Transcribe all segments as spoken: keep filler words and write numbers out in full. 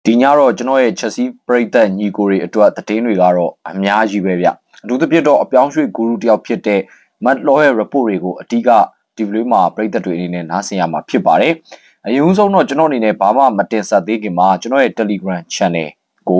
ဒီညတော့ကျွန်တော်ရဲ့ Chelsea ပရိသတ်ညီကိုတွေအတွက်သတင်းတွေကတော့အများကြီးပဲဗျအထူးသဖြင့်တော့အပြောင်းရွှေ့ဂူရူတယောက်ဖြစ်တဲ့ Matt Law ရဲ့ report တွေကိုအဓိကဒီဗီဒီယိုမှာပရိသတ်တွေအနေနဲ့နားဆင်ရမှာဖြစ်ပါတယ်အရင်ဆုံးတော့ကျွန်တော်အနေနဲ့ဘာမှမတင်ဆက်သေးခင်မှာကျွန်တော်ရဲ့ Telegram channel ကို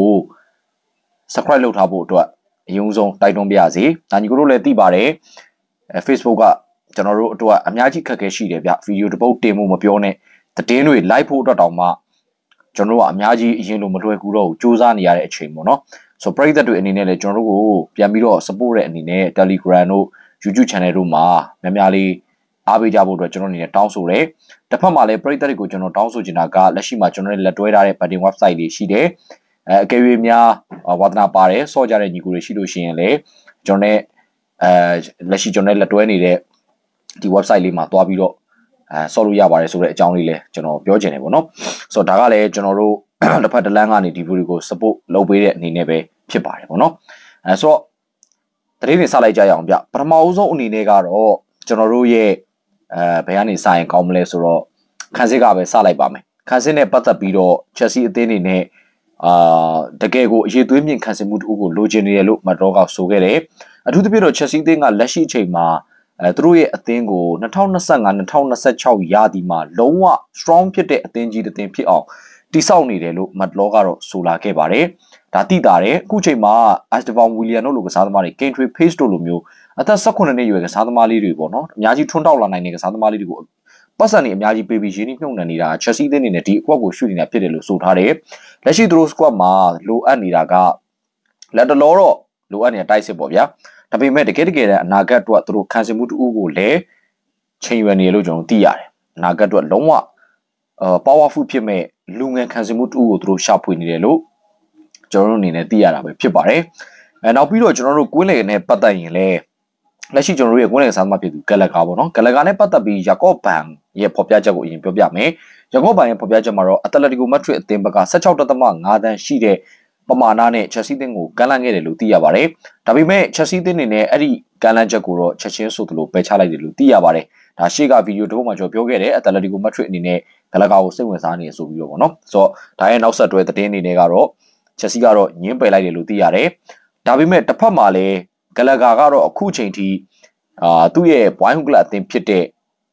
subscribe လုပ်ထားဖို့အတွက်အရင်ဆုံးတိုက်တွန်းပါရစေဒါညီကိုတို့လည်းသိပါတယ်အဲ Facebook ကကျွန်တော်တို့အတွက်အများကြီးခက်ခဲရှိတယ်ဗျဗီဒီယိုတစ်ပုတ်တင်မှုမပြောနဲ့သတင်းတွေ like ဖို့အတွက်တောင်မှကျွန်တော်တို့ကအများကြီးအရင်လိုမလွယ်ကူတော့ဘူးစူးစမ်းနေရတဲ့အချိန်ပေါ့နော်ဆိုပရိသတ်တွေအနေနဲ့လည်းကျွန်တော်တို့ကိုပြန်ပြီးတော့ support တဲ့အနေနဲ့ Telegram တို့ YouTube channel တို့မှာများများလေးအားပေးကြဖို့အတွက်ကျွန်တော်အနေနဲ့တောင်းဆိုတယ်တစ်ဖက်မှာလည်းပရိသတ်တွေကိုကျွန်တော်တောင်းဆိုချင်တာကလက်ရှိမှာကျွန်တော်တို့လက်တွဲထားတဲ့ Betting website တွေရှိတယ်အဲအကယ်၍များဝါသနာပါတယ်စော့ကြတဲ့ညီကိုတွေရှိလို့ရှိရင်လည်းကျွန်တော်နဲ့အဲလက်ရှိကျွန်တော်နဲ့လက်တွဲနေတဲ့ဒီ website လေးမှာတွားပြီးတော့အဲဆော့လို့ရပါတယ်ဆိုတဲ့အကြောင်းလေးလည်းကျွန်တော်ပြောချင်တယ်ပေါ့နော်ဆိုတော့ဒါကလည်းကျွန်တော်တို့တစ်ဖက်တစ်လမ်းကနေဒီဗီဒီယိုကို support လုပ်ပေးတဲ့အနေနဲ့ပဲဖြစ်ပါတယ်ပေါ့နော်အဲဆိုတော့တတိယနေစလိုက်ကြရအောင်ဗျပထမအဆုံးအနေနဲ့ကတော့ကျွန်တော်တို့ရဲ့အဲဘယ်ကနေစရင်ကောင်းမလဲဆိုတော့ခန်းစစ်ကပဲစလိုက်ပါမယ်ခန်းစစ်နဲ့ပတ်သက်ပြီးတော့ Chelsea အသင်းအနေနဲ့အာတကယ်ကိုအရေးသွေးမြင့်ခန်းစစ်မှုတခုကိုလိုချင်နေတယ်လို့မတ်တော်ကဆိုခဲ့တယ်အထူးသဖြင့်တော့ Chelsea အသင်းကလက်ရှိအချိန်မှာအဲသူတို့ရဲ့အသင်းကို၂၀၂၅ ၂၀၂၆ရာသီမှာလုံးဝ strong ဖြစ်တဲ့အသင်းကြီးတစ်သင်းဖြစ်အောင်တိဆောက်နေတယ်လို့မတ်လောကတော့ဆိုလာခဲ့ပါတယ်ဒါသိတာတယ်အခုချိန်မှာ Aston William တို့လိုကစားသမားတွေ Kentry Pace တို့လိုမျိုးအသက်၁၈နှစ်ရွယ်ကစားသမားလေးတွေပေါ့နော်အများကြီးထွန်းတောက်လာနိုင်တဲ့ကစားသမားလေးတွေကိုပတ်စံနေအများကြီးပေးပြီးရင်းနှီးမြှုပ်နှံနေတာ Chelsea အသင်းအနေနဲ့ဒီအကွက်ကိုရွှေ့နေတာဖြစ်တယ်လို့ဆိုထားတယ်လက်ရှိသူတို့ squad မှာလိုအပ်နေတာကလက်တလောတော့လိုအပ်နေတဲ့တိုက်စစ်ပေါ့ဗျာဒါပေမဲ့တကယ်တကယ်တဲ့အနာဂတ်အတွက်သူတို့ခံစစ်မှုတူကိုလည်းချိန်ရွယ်နေလို့ကျွန်တော်သိရတယ်အနာဂတ်အတွက်လုံးဝအာ powerful ဖြစ်မဲ့လူငယ်ခံစစ်မှုတူကိုသူတို့ရှာဖွေနေတယ်လို့ကျွန်တော်တို့အနေနဲ့သိရတာပဲဖြစ်ပါတယ်အဲနောက်ပြီးတော့ကျွန်တော်တို့ကွင်းလေနဲ့ပတ်သက်ရင်လည်းလက်ရှိကျွန်တော်တို့ရဲ့ကွင်းလေဆန်းသမားဖြစ်သူဂလက်ကာပေါ့နော်ဂလက်ကာနဲ့ပတ်သက်ပြီးယာကော့ဘန်ရဲ့ဖော်ပြချက်ကိုအရင်ပြောပြမယ်ယာကော့ဘန်ရဲ့ဖော်ပြချက်မှာတော့အတလက်တီကိုမက်ဒရစ်အသင်းဘက်က၁၆.၅ သန်းရှိတဲ့ပမာဏနဲ့ Chelsea အသင်းကိုကန်လန့်ခဲ့တယ်လို့သိရပါတယ်ဒါပေမဲ့ Chelsea အသင်းအနေနဲ့အဲ့ဒီကန်လန့်ချက်ကိုတော့ချက်ချင်းဆိုသလိုပယ်ချလိုက်တယ်လို့သိရပါတယ်ဒါရှေ့ကဗီဒီယိုတစ်ခုမှကျွန်တော်ပြောခဲ့တယ်အတလက်တီကိုမက်ဒရစ်အနေနဲ့ဂလက်ကာကိုစိတ်ဝင်စားနေဆိုပြီးတော့ဗောနော်ဆိုတော့ဒါရဲ့နောက်ဆက်တွဲသတင်းအနေနဲ့ကတော့ Chelsea ကတော့ညင်းပယ်လိုက်တယ်လို့သိရတယ်ဒါပေမဲ့တစ်ဖက်မှာလည်းဂလက်ကာကတော့အခုချိန်ထိအာသူ့ရဲ့ဘွိုင်းဟုကလပ်အသင်းဖြစ်တဲ့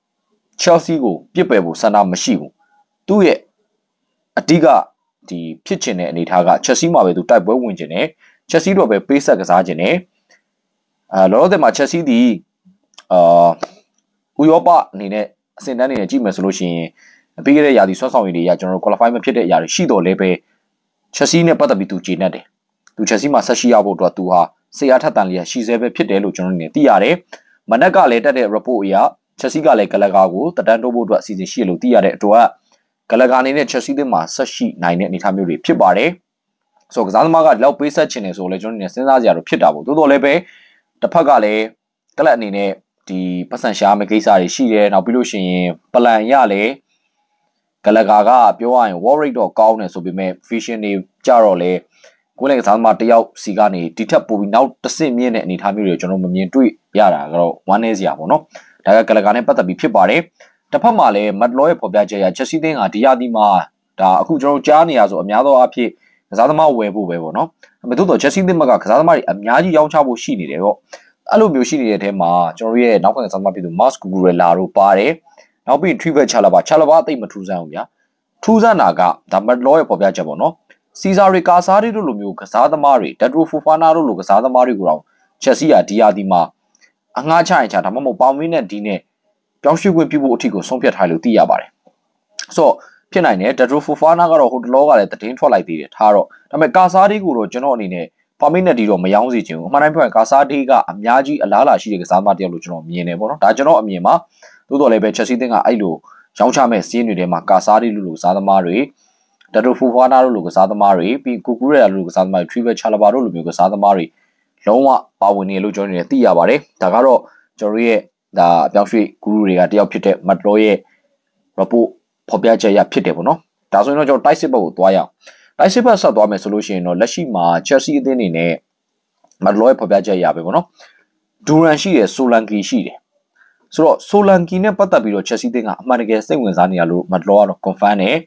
Chelsea ကိုပြစ်ပယ်ဖို့ဆန္ဒမရှိဘူးသူ့ရဲ့အဓိကဒီဖြစ်ချင်တဲ့အနေအထားက Chelsea မှာပဲသူတိုက်ပွဲဝင်ချင်တယ် Chelsea တော့ပဲပေးဆက်ကစားချင်တယ်အာလောလောဆယ်မှာ Chelsea ဒီအာဥရောပအနေနဲ့အဆင့်တန်းအနေနဲ့ကြည့်မယ်ဆိုလို့ရှိရင်ပြီးခဲ့တဲ့ရာသီဆွမ်းဆောင်ရည်တွေရကျွန်တော်တို့ qualify မဖြစ်တဲ့အရာတွေရှိတော့လည်းပဲ Chelsea နဲ့ပတ်သက်ပြီးသူကျေနပ်တယ်သူ Chelsea မှာဆက်ရှိရဖို့အတွက်သူဟာစေအားထက်တန်လျက်ရှိစေပဲဖြစ်တယ်လို့ကျွန်တော်တို့နေသိရတယ်မနက်ကလည်းတက်တဲ့ report အရ Chelsea ကလည်းဂလက်ကာကိုတတန်းတိုးဖို့အတွက်အစီအစဉ်ရှိလို့သိရတဲ့အတွက်ဂလက်ကာအနေနဲ့ Chelsea အသင်းမှာဆက်ရှိနိုင်တဲ့အနေအထားမျိုးတွေဖြစ်ပါတယ်ဆိုတော့ကစားသမားကလောက်ပေးဆက်ချင်တယ်ဆိုတော့လေကျွန်တော်တို့စဉ်းစားကြရတော့ဖြစ်တာပေါ့တိုးတော်လည်းပဲတစ်ဖက်ကလည်းကလပ်အနေနဲ့ဒီပတ်စံရှာမယ့်ကိစ္စတွေရှိတယ်နောက်ပြီးလို့ရှိရင်ပလန်ရလည်းဂလက်ကာကပြောရရင် war rate တော့ကောင်းတယ်ဆိုပေမဲ့ vision တွေကြတော့လေကိုယ်လည်းကစားသမားတယောက်စီကနေဒီထက်ပိုပြီးနောက်တစ်ဆင့်မြင့်တဲ့အနေအထားမျိုးတွေကျွန်တော်မမြင်တွေ့ရတာကတော့ဝမ်းနည်းစရာပေါ့နော်ဒါကဂလက်ကာနဲ့ပတ်သက်ပြီးဖြစ်ပါတယ်တစ်ဖက်မှာလည်းမတ်လောရဲ့ဖော်ပြချက်အရ Chelsea အသင်းကဒီရာသီမှာဒါအခုကျွန်တော်ကြားနေရဆိုအများသောအားဖြင့်ကစားသမားဝယ်ဖို့ပဲပေါ့နော်ဒါပေမဲ့တို့တော့ Chelsea အသင်းကကစားသမားတွေအများကြီးရောင်းချဖို့ရှိနေတယ်ပေါ့အဲ့လိုမျိုးရှိနေတဲ့အထဲမှာကျွန်တော်ရဲ့နောက်ကကစားသမားဖြစ်သူ Marc Cucurella တို့ပါတယ်နောက်ပြီး Trevor Chalobah Chalobah အသိမထူးဆန်းဘူးဗျာထူးဆန်းတာကဒါမတ်လောရဲ့ဖော်ပြချက်ပေါ့နော်စီဇာရီကာဆာရီတို့လိုမျိုးကစားသမားတွေဒက်ဒရိုဖိုဖာနာတို့လိုကစားသမားတွေကိုတော့ Chelsea ကဒီရာသီမှာအငှားချရင်ချဒါမှမဟုတ်ပေါင်မင်းနဲ့ဒီနဲ့ပြောင်းရွှေ့ခွင့်ပြုဖို့အထီကိုဆုံးဖြတ်ထားလို့သိရပါတယ်ဆိုတော့ဖြစ်နိုင်တယ်ဒက်ဒရိုဖိုဖာနာကတော့ဟိုတလောကလည်းသတင်းထွက်လိုက်သေးတယ်ထားတော့ဒါပေမဲ့ကာဆာရီကိုတော့ကျွန်တော်အနေနဲ့ပေါင်မင်းနဲ့ဒီတော့မယောင်းစီချင်ဘူးအမှန်တိုင်းပြောရင်ကာဆာရီကအများကြီးအလားလာရှိတဲ့ကစားသမားတယောက်လို့ကျွန်တော်မြင်တယ်ပေါ့နော်ဒါကျွန်တော်အမြင်ပါသို့တော်လည်းပဲ Chelsea အသင်းကအဲ့လိုရောင်းချမဲ့စီးတွေထဲမှာကာဆာရီလိုလိုကစားသမားတွေဒက်ဒရိုဖိုဖာနာတို့လိုကစားသမားတွေပြီးကူကူရဲလိုကစားသမားတွေ Trevor Chalobah တို့လိုမျိုးကစားသမားတွေလုံးဝပါဝင်နေလို့ကျွန်တော်နေသိရပါတယ်ဒါကတော့ကျွန်တော်ရဲ့ဒါအပြောင်းရွှေ့ဂူရူတွေကတယောက်ဖြစ်တဲ့မတ်လောရဲ့ report ဖော်ပြချက်ရဖြစ်တယ်ပေါ့နော်ဒါဆိုရင်တော့ကျွန်တော်တိုက်စစ်ဘက်ကိုသွားရအောင်တိုက်စစ်ဘက်ဆက်သွားမယ်ဆိုလို့ရှိရင်တော့လက်ရှိမှာ Chelsea အသင်းအနေနဲ့မတ်လောရဲ့ဖော်ပြချက်ရပဲပေါ့နော်ဒူရန်ရှိတယ်ဆိုလန်ကီရှိတယ်ဆိုတော့ဆိုလန်ကီနဲ့ပတ်သက်ပြီးတော့ Chelsea အသင်းကအမှန်တကယ်စိတ်ဝင်စားနေရလို့မတ်လောကတော့ confirm တယ်သို့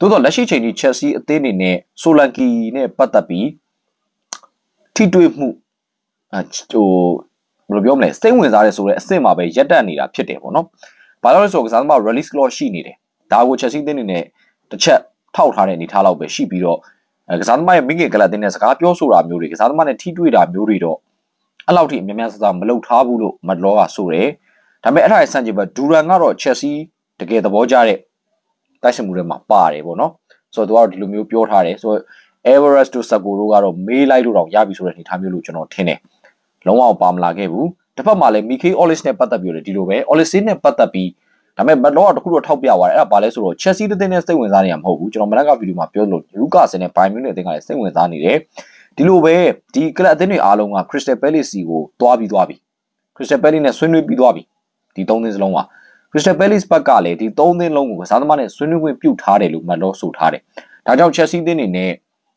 သို့တော့လက်ရှိချိန်ကြီး Chelsea အသင်းအနေနဲ့ Solanke နဲ့ပတ်သက်ပြီးထိတွေ့မှုဟိုဘယ်လိုပြောမလဲစိတ်ဝင်စားရဲဆိုတဲ့အဆင့်မှာပဲရက်တက်နေတာဖြစ်တယ်ပေါ့နော်။ဘာလို့လဲဆိုတော့ကစားသမား release clause ရှိနေတယ်။ဒါကို Chelsea အသင်းအနေနဲ့တစ်ချက်ထောက်ထားတဲ့အနေထားလောက်ပဲရှိပြီးတော့ကစားသမားရဲ့မိခင်ကလပ်အသင်းနဲ့စကားပြောဆိုတာမျိုးတွေကစားသမားနဲ့ထိတွေ့တာမျိုးတွေတော့အဲ့လောက်ထိအများများစစမလုပ်ထားဘူးလို့မတ်လောကဆိုတယ်။ဒါပေမဲ့အဲ့ဒါရဲ့ဆန့်ကျင်ဘက်ဒူရန်ကတော့ Chelsea တကယ်သဘောကျတဲ့တိုက်စစ်မှုတွေမှာပါတယ်ပေါ့နော်။ဆိုတော့သူကတော့ဒီလိုမျိုးပြောထားတယ်ဆိုတော့ Everest တို့ Sako တို့ကတော့မေးလိုက်လို့တော့ရပြီဆိုတဲ့အနေထားမျိုးလို့ကျွန်တော်ထင်တယ်။လုံးဝပါမလာခဲ့ဘူး။တစ်ဖက်မှာလည်း Mikel Olis နဲ့ပတ်သက်ပြီးတော့ဒီလိုပဲ Olis နဲ့ပတ်သက်ပြီးဒါပေမဲ့မတ်လောကတခုတော့ထောက်ပြသွားတယ်အဲ့ဒါဘာလဲဆိုတော့ Chelsea တဲ့တဲ့စိတ်ဝင်စားနေရမှာမဟုတ်ဘူးကျွန်တော်မနက်ကဗီဒီယိုမှာပြောလို့ Lucas နဲ့ Bayern Munich အသင်းကလည်းစိတ်ဝင်စားနေတယ်ဒီလိုပဲဒီကလပ်အသင်းတွေအားလုံးက Crystal Palace စီကိုတွားပြီးသွားပြီ Crystal Palace နဲ့ဆွေးနွေးပြီးသွားပြီဒီသုံးသင်းစလုံးက Crystal Palace ဘက်ကလည်းဒီသုံးသင်းလုံးကိုကစားသမားနဲ့ဆွေးနွေးခွင့်ပြုထားတယ်လို့မတ်လောဆိုထားတယ်ဒါကြောင့် Chelsea အသင်းတွေနဲ့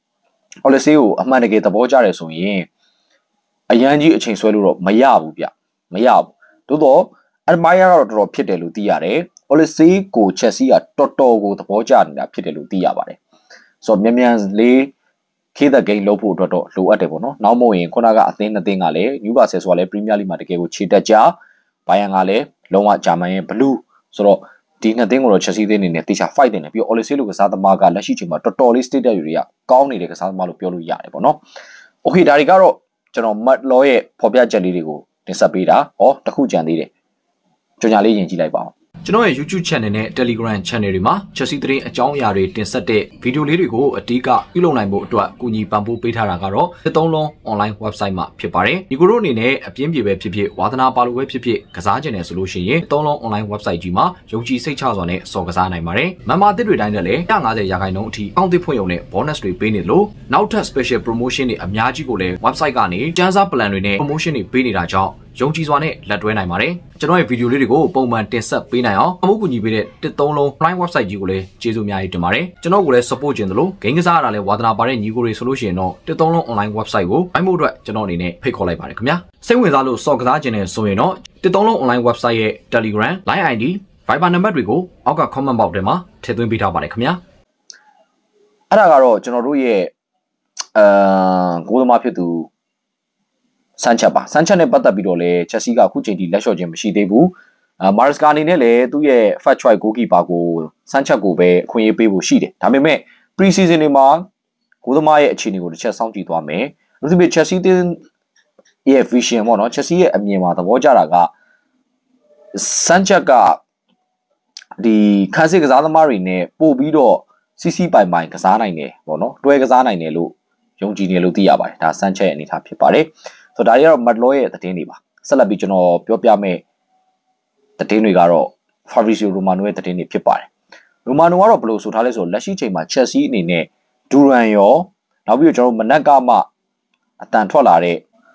Olis ကိုအမှန်တကယ်သဘောကျတယ်ဆိုရင်အရန်ကြီးအချိန်ဆွဲလို့တော့မရဘူးဗျမရဘူးသို့တော့အမိုင်းကတော့တော်တော်ဖြစ်တယ်လို့သိရတယ် Olis ကို Chelsea ကတော်တော်ကိုသဘောကျနေတာဖြစ်တယ်လို့သိရပါတယ်ဆိုတော့မြန်မြန်လေးခေတဲ့ဂိမ်းလုပ်ဖို့အတွက်တော့လိုအပ်တယ်ပေါ့နော်နောက်မို့ရင်ခုနကအသင်းနှစ်သင်းကလည်း Newcastle ဆိုတာလည်း Premier League မှာတကယ်ကိုခြေတက်ကြ Bayern ကလည်းလုံးဝဂျာမန်ရဲ့ Blue ဆိုတော့ဒီနှစ်သင်းကိုတော့ Chelsea သင်းအနေနဲ့တေချာ fight တင်တယ်ပြီးတော့ Olis လိုကစားသမားကလက်ရှိချိန်မှာတော်တော်လေး state တွေကကောင်းနေတဲ့ကစားသမားလို့ပြောလို့ရတယ်ပေါ့နော် Okay ဒါတွေကတော့ကျွန်တော် Matt Law ရဲ့ဖော်ပြချက်လေးတွေကိုတင်ဆက်ပေးတာဟောတခုကြံသေးတယ်ကြော်ညာလေးယဉ်ကြည့်လိုက်ပါဦးကျွန်တော်ရဲ့ YouTube channel နဲ့ Telegram channel တွေမှာ Chelsea သတင်းအကြောင်းအရာတွေတင်ဆက်တဲ့ဗီဒီယိုလေးတွေကိုအဓိကပြုလုပ်နိုင်ဖို့အတွက်ကူညီပံ့ပိုးပေးထားတာကတော့တစ်သုံးလုံး online website မှာဖြစ်ပါတယ်ဒီကိုတို့အနေနဲ့အပြင်းပြေပဲဖြစ်ဖြစ်ဝါသနာပါလို့ပဲဖြစ်ဖြစ်ကစားကျင်တယ်ဆိုလို့ရှိရင်တစ်သုံးလုံး online website ကြီးမှာယုံကြည်စိတ်ချစွာနဲ့စော်ကစားနိုင်ပါတယ်မန်မာတစ်တွေတိုင်းလည်းone hundred fiftyရာခိုင်နှုန်းအထိအောင်းသစ်ဖွင့်ရုံနဲ့ bonus တွေပေးနေလို့နောက်ထပ် special promotion တွေအများကြီးကိုလည်း website ကနေကျန်းစား plan တွေနဲ့ promotion တွေပေးနေတာကြောင့်ယုံကြည်စွာနဲ့လက်တွဲနိုင်ပါတယ်ကျွန်တော်ရဲ့ဗီဒီယိုလေးတွေကိုပုံမှန်တင်ဆက်ပေးနိုင်အောင်အမှုကူညီပေးတဲ့တစ်သုံးလုံး prime website ကြီးကိုလည်းကျေးဇူးအများကြီးတင်ပါတယ်ကျွန်တော်ကိုလည်း support ကျင်တယ်လို့ဂိမ်းကစားရတာလည်းဝါသနာပါတဲ့ညီကိုတွေဆိုလို့ရှိရင်တော့တစ်သုံးလုံး online website ကိုပိုင်းဖို့အတွက်ကျွန်တော်အနေနဲ့ဖိတ်ခေါ်လိုက်ပါတယ်ခင်ဗျာစိတ်ဝင်စားလို့စော်ကစားကျင်တယ်ဆိုရင်တော့တစ်သုံးလုံး online website ရဲ့ Telegram line အိုင် D Viber နံပါတ်တွေကိုအောက်က comment box ထဲမှာထည့်သွင်းပေးထားပါတယ်ခင်ဗျာအဲ့ဒါကတော့ကျွန်တော်တို့ရဲ့အာဂိုးသမားဖြစ်သူစန်ချက်ပါစန်ချက်နဲ့ပတ်သက်ပြီးတော့လဲချက်စီကအခုချိန်ထိလက်လျှော့ခြင်းမရှိသေးဘူးအာမာရစကာအနေနဲ့လည်းသူ့ရဲ့ first choice goalkeeper ကိုစန်ချက်ကိုပဲအခွင့်အရေးပေးဖို့ရှိတယ်ဒါပေမဲ့ pre season တွေမှာဂိုးသမားရဲ့အခြေအနေကိုတစ်ချက်စောင့်ကြည့်သွားမယ်လို့ဆိုပြီးချက်စီတင်းရဲ့ vision ပေါ့နော်ချက်စီရဲ့အမြင်မှာသဘောကျတာကစန်ချက်ကဒီခန်းစစ်ကစားသမားတွေနဲ့ပို့ပြီးတော့စီစီပိုင်ပိုင်ကစားနိုင်တယ်ပေါ့နော်တွဲကစားနိုင်တယ်လို့ယုံကြည်နေလို့သိရပါတယ်ဒါစန်ချက်ရဲ့အနေအထားဖြစ်ပါတယ်ဆိုတော့ဒါတွေကတော့ Matt Law ရဲ့သတင်းတွေပါဆက်လက်ပြီးကျွန်တော်ပြောပြမယ့်သတင်းတွေကတော့ Fabrizio Romano ရဲ့သတင်းတွေဖြစ်ပါတယ် Romano ကတော့ဘယ်လိုဆိုထားလဲဆိုတော့လက်ရှိချိန်မှာ Chelsea အနေနဲ့ Duran ရောနောက်ပြီးတော့ကျွန်တော်မနက်ကမှအတန်ထွက်လာတဲ့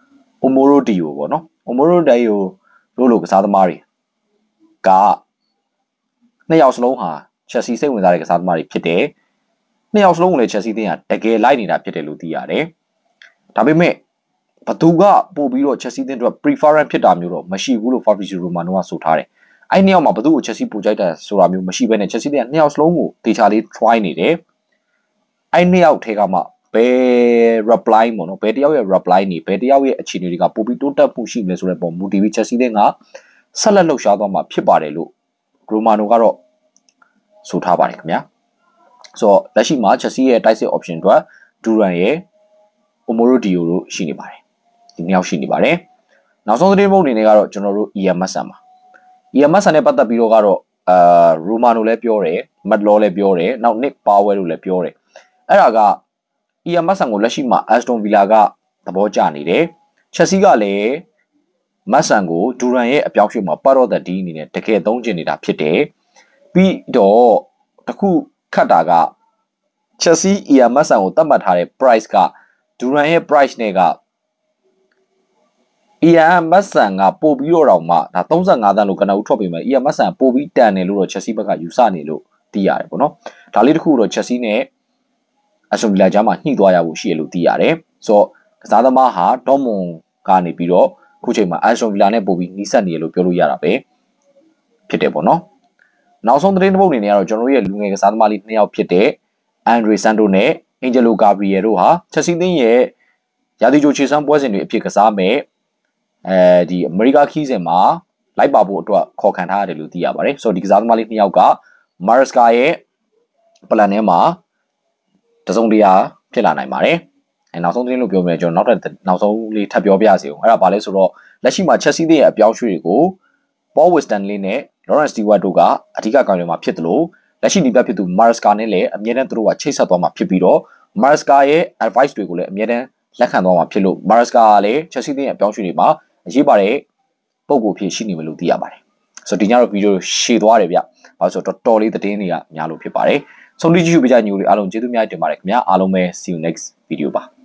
Omoro Dio ပေါ့နော် Omoro Dio လို့လို့ကစားသမားတွေကနှစ်ယောက်စလုံးဟာ Chelsea စိတ်ဝင်စားတဲ့ကစားသမားတွေဖြစ်တယ်နှစ်ယောက်စလုံးကိုလည်း Chelsea တင်းကတကယ်လိုက်နေတာဖြစ်တယ်လို့သိရတယ်ဒါပေမဲ့ဘသူကပို့ပြီးတော့ Chelsea တင်းအတွက် preference ဖြစ်တာမျိုးတော့မရှိဘူးလို့ Fabrizio Romano ကဆိုထားတယ်။အဲ့နှစ်ယောက်မှာဘသူ့ကို Chelsea ပို့ကြိုက်တာဆိုတာမျိုးမရှိဘဲနဲ့ Chelsea တင်းကနှစ်ယောက်စလုံးကိုတေချာလေး try နေတယ်။အဲ့နှစ်ယောက်ထဲကမှဘယ် reply ပေါ့နော်ဘယ်တယောက်ရဲ့ reply နေဘယ်တယောက်ရဲ့အခြေအနေတွေကပို့ပြီးတိုးတက်မှုရှိမလဲဆိုတဲ့ပုံမူတည်ပြီး Chelsea တင်းကဆက်လက်လှုပ်ရှားသွားမှာဖြစ်ပါတယ်လို့ Romano ကတော့ဆိုထားပါတယ်ခင်ဗျာ။ဆိုတော့လက်ရှိမှာ Chelsea ရဲ့တိုက်စစ် option အတွက် Duran ရဲ့ Omoro Dio တို့ရှိနေပါတယ်ဒီနှစ်ယောက်ရှိနေပါတယ်နောက်ဆုံးသတင်းပုံအနေနဲ့ကတော့ကျွန်တော်တို့ E M S ပါ E M S နဲ့ပတ်သက်ပြီးတော့ကတော့အာ Romano လည်းပြောတယ် Matt Law လည်းပြောတယ်နောက် Nick Powell တို့လည်းပြောတယ်အဲ့ဒါက E M S ကိုလက်ရှိမှာ Aston Villa ကသဘောကျနေတယ် Chelsea ကလည်း Mason ကို Duran ရဲ့အပြောင်းရွှေ့မှာ part of the deal အနေနဲ့တကယ်သုံးကျင်နေတာဖြစ်တယ်ပြီးတော့တခုခတ်တာက Chelsea E M S ကိုသတ်မှတ်ထားတဲ့ price က Duran ရဲ့ price နဲ့ကE M S ကပို့ပြီးတော့တော့မှဒါthirty-fiveသန်းလို့ကနဦးထွက်ပြီးမှ E M S ပို့ပြီးတန်တယ်လို့တော့ Chelsea ဘက်ကယူဆနေလို့သိရတယ်ပေါ့နော်ဒါလေးတစ်ခုတော့ Chelsea နဲ့ Aston Villa ကြားမှာညှိသွားရဖို့ရှိရလို့သိရတယ်ဆိုတော့ကစားသမားဟာ Dortmund ကနေပြီးတော့ခုချိန်မှာ Aston Villa နဲ့ပို့ပြီးနှိစက်နေရလို့ပြောလို့ရတာပဲဖြစ်တယ်ပေါ့နော်နောက်ဆုံးသတင်းတစ်ပုဒ်အနေနဲ့ကတော့ကျွန်တော်တို့ရဲ့လူငယ်ကစားသမားလေးနှစ်ယောက်ဖြစ်တဲ့ Andre Santos နဲ့ Angelo Gabriel တို့ဟာ Chelsea သင်းရဲ့ရာသီကြိုခြေစမ်းပွဲစဉ်တွေအဖြစ်ကစားမယ်အဲဒီအမေရိကခီးစဉ်မှာလိုက်ပါဖို့အတွက်ခေါ်ခံထားရတယ်လို့သိရပါတယ်ဆိုတော့ဒီကစားသမားလေးနှစ်ယောက်က Maresca ရဲ့ပလန်ထဲမှာတစုံတရာဖြစ်လာနိုင်ပါတယ်အဲနောက်ဆုံးသတင်းလို့ပြောမယ်ကျွန်တော်နောက်ထပ်နောက်ဆုံးလေးထပ်ပြောပြစီအောင်အဲ့ဒါဘာလဲဆိုတော့လက်ရှိမှာ Chelsea သင်းရဲ့အပြောင်းအရွှေ့တွေကို Paul Winstanley နဲ့ Lawrence Stewart တို့ကအဓိကကောင်တွေမှာဖြစ်တယ်လို့လက်ရှိဒီပြဖြစ်သူ Maresca နဲ့လည်းအမြဲတမ်းသူတို့ကချိတ်ဆက်သွားမှာဖြစ်ပြီးတော့ Maresca ရဲ့ advice တွေကိုလည်းအမြဲတမ်းလက်ခံသွားမှာဖြစ်လို့ Maresca ကလည်း Chelsea သင်းရဲ့အပြောင်းအရွှေ့တွေမှာအရေးပါတဲ့ပုံကိုဖြစ်ရှိနေမယ်လို့သိရပါတယ်ဆိုတော့ဒီညတော့ဗီဒီယိုရှည်သွားတယ်ဗျဘာလို့ဆိုတော့တော်တော်လေးသတင်းတွေကများလို့ဖြစ်ပါတယ်ဆုံးဖြတ်ကြည့်ပေးကြညီကိုလေးအားလုံးကျေးဇူးများတင်ပါတယ်ခင်ဗျာအားလုံးပဲ see you next video ပါ